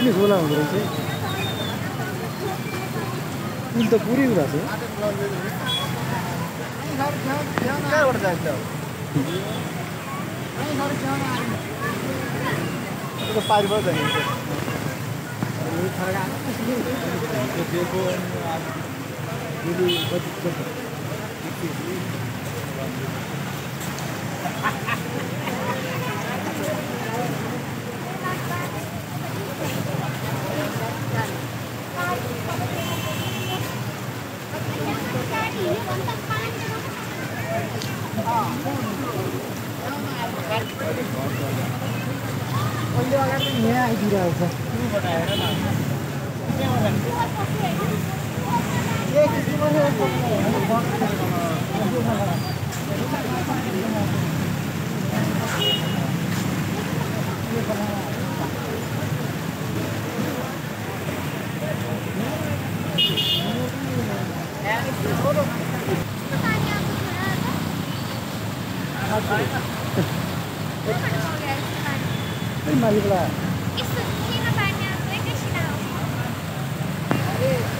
पनि गोला हुँदो रहेछ पुल त पुरै कुरा छ कहाँबाट जान्छ त्यो पारिबाट जान्छ अहिले अगाडि यहाँ आइदिरहेको मालिकलाई